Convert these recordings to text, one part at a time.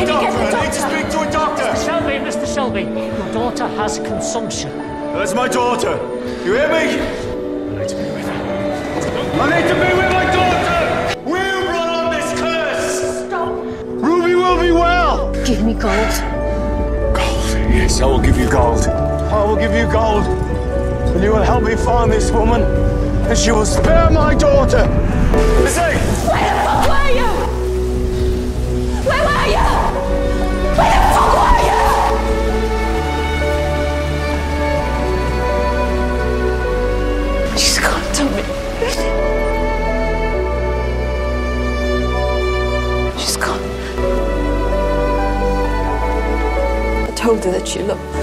Can you get the doctor? I need to speak to a doctor. Mr. Shelby, your daughter has consumption. That's my daughter. You hear me? I need to be with her. I need to be with my daughter! We'll run on this curse! Stop. Ruby will be well! Give me gold. Gold? Yes, I will give you gold. I will give you gold. And you will help me find this woman, and she will spare my daughter. Listen! Where the fuck were you? Where were you? Where the fuck were you? She's gone, Toby. She's gone. I told her that she loved me.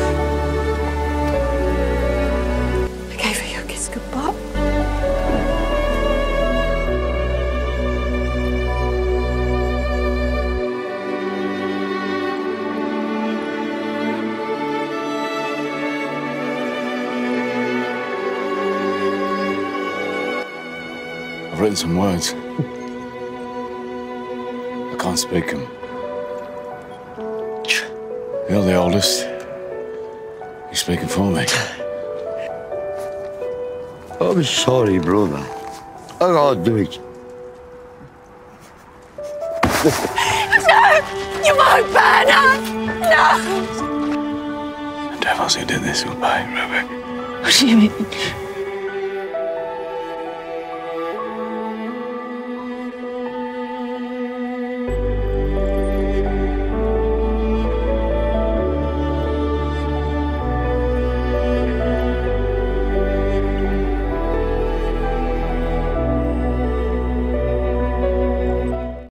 I gave her your kiss goodbye. I've written some words. I can't speak them. You're the oldest. You're speaking for me. I'm sorry, brother. I can't do it. No! You won't burn us! No! The devils who did this will pay, Ruby. What do you mean?